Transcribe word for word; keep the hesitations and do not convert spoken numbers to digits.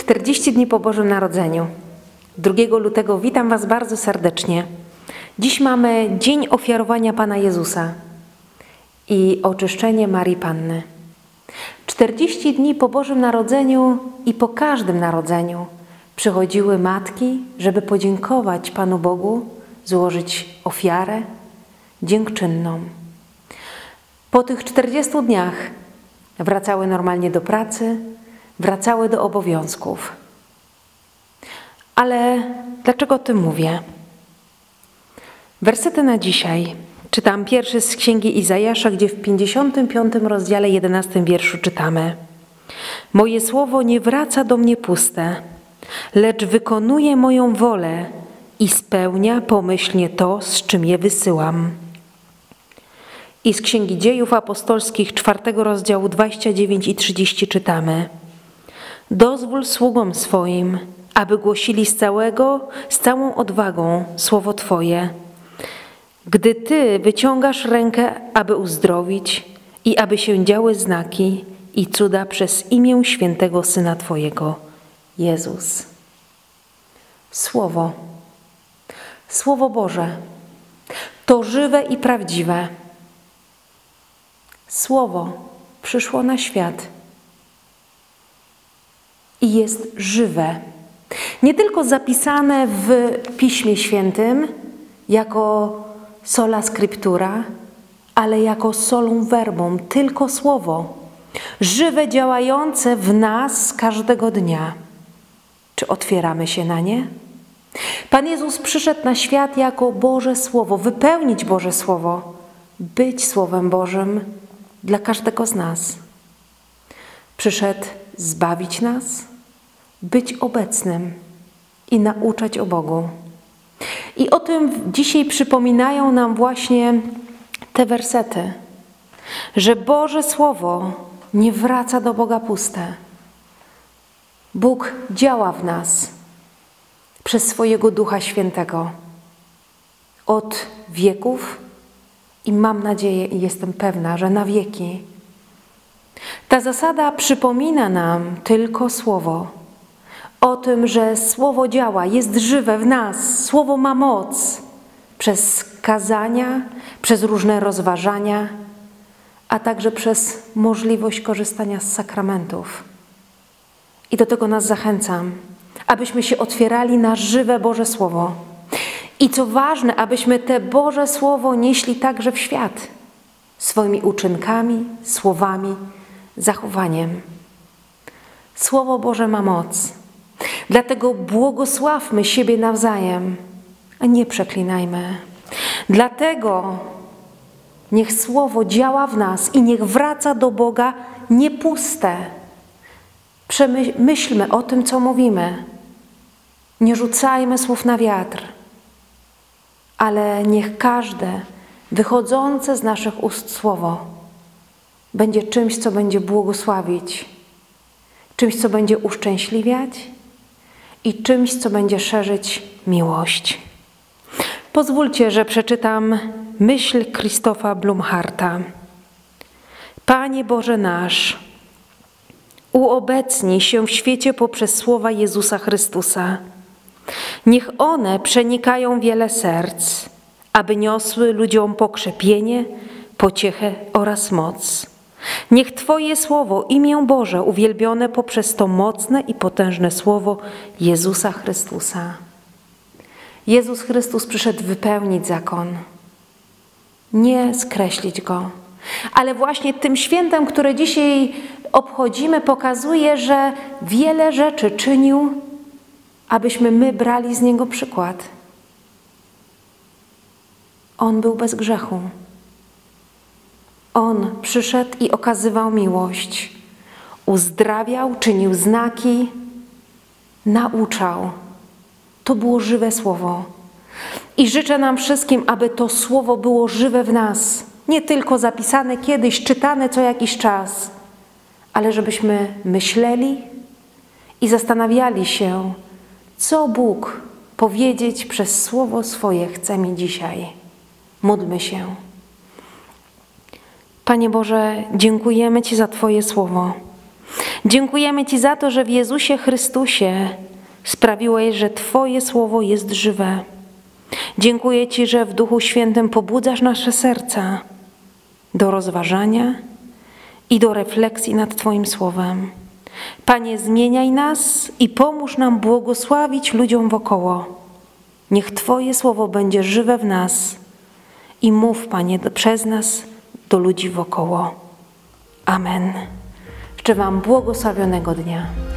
czterdzieści dni po Bożym Narodzeniu. drugiego lutego witam Was bardzo serdecznie. Dziś mamy Dzień Ofiarowania Pana Jezusa i Oczyszczenie Marii Panny. czterdzieści dni po Bożym Narodzeniu i po każdym narodzeniu przychodziły matki, żeby podziękować Panu Bogu, złożyć ofiarę dziękczynną. Po tych czterdziestu dniach wracały normalnie do pracy, wracały do obowiązków. Ale dlaczego o tym mówię? Wersety na dzisiaj czytam pierwszy z Księgi Izajasza, gdzie w pięćdziesiątym piątym rozdziale, jedenastym wierszu czytamy: Moje słowo nie wraca do mnie puste, lecz wykonuje moją wolę i spełnia pomyślnie to, z czym je wysyłam. I z Księgi Dziejów Apostolskich, czwartego rozdziału, dwadzieścia dziewięć i trzydzieści czytamy: Dozwól sługom swoim, aby głosili z całego, z całą odwagą słowo Twoje. Gdy Ty wyciągasz rękę, aby uzdrowić i aby się działy znaki i cuda przez imię świętego Syna Twojego, Jezus. Słowo, Słowo Boże, to żywe i prawdziwe. Słowo przyszło na świat i jest żywe. Nie tylko zapisane w Piśmie Świętym jako sola scriptura, ale jako solum verbum, tylko słowo. Żywe, działające w nas każdego dnia. Czy otwieramy się na nie? Pan Jezus przyszedł na świat jako Boże Słowo, wypełnić Boże Słowo, być Słowem Bożym dla każdego z nas. Przyszedł zbawić nas, być obecnym i nauczać o Bogu. I o tym dzisiaj przypominają nam właśnie te wersety, że Boże Słowo nie wraca do Boga puste. Bóg działa w nas przez swojego Ducha Świętego od wieków i mam nadzieję i jestem pewna, że na wieki. Ta zasada przypomina nam tylko Słowo. O tym, że Słowo działa, jest żywe w nas. Słowo ma moc przez kazania, przez różne rozważania, a także przez możliwość korzystania z sakramentów. I do tego nas zachęcam, abyśmy się otwierali na żywe Boże Słowo. I co ważne, abyśmy te Boże Słowo nieśli także w świat swoimi uczynkami, słowami, zachowaniem. Słowo Boże ma moc. Dlatego błogosławmy siebie nawzajem, a nie przeklinajmy. Dlatego niech Słowo działa w nas i niech wraca do Boga nie puste. Przemyślmy o tym, co mówimy. Nie rzucajmy słów na wiatr, ale niech każde wychodzące z naszych ust słowo będzie czymś, co będzie błogosławić, czymś, co będzie uszczęśliwiać i czymś, co będzie szerzyć miłość. Pozwólcie, że przeczytam myśl Krzysztofa Blumharta. Panie Boże nasz, uobecnij się w świecie poprzez słowa Jezusa Chrystusa. Niech one przenikają wiele serc, aby niosły ludziom pokrzepienie, pociechę oraz moc. Niech Twoje Słowo, imię Boże, uwielbione poprzez to mocne i potężne Słowo Jezusa Chrystusa. Jezus Chrystus przyszedł wypełnić zakon, nie skreślić go. Ale właśnie tym świętem, które dzisiaj obchodzimy, pokazuje, że wiele rzeczy czynił, abyśmy my brali z Niego przykład. On był bez grzechu. On przyszedł i okazywał miłość, uzdrawiał, czynił znaki, nauczał. To było żywe Słowo. I życzę nam wszystkim, aby to Słowo było żywe w nas. Nie tylko zapisane kiedyś, czytane co jakiś czas, ale żebyśmy myśleli i zastanawiali się, co Bóg powiedzieć przez Słowo swoje chce mi dzisiaj. Módlmy się. Panie Boże, dziękujemy Ci za Twoje Słowo. Dziękujemy Ci za to, że w Jezusie Chrystusie sprawiłeś, że Twoje słowo jest żywe. Dziękuję Ci, że w Duchu Świętym pobudzasz nasze serca do rozważania i do refleksji nad Twoim słowem. Panie, zmieniaj nas i pomóż nam błogosławić ludziom wokoło. Niech Twoje słowo będzie żywe w nas i mów, Panie, przez nas do ludzi wokoło. Amen. Życzę Wam błogosławionego dnia.